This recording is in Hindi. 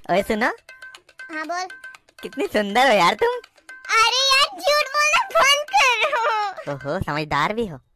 ओए सुनो, हाँ बोल। कितनी सुंदर हो यार तुम। अरे यार झूठ बोलना बंद करो। ओहो, समझदार भी हो।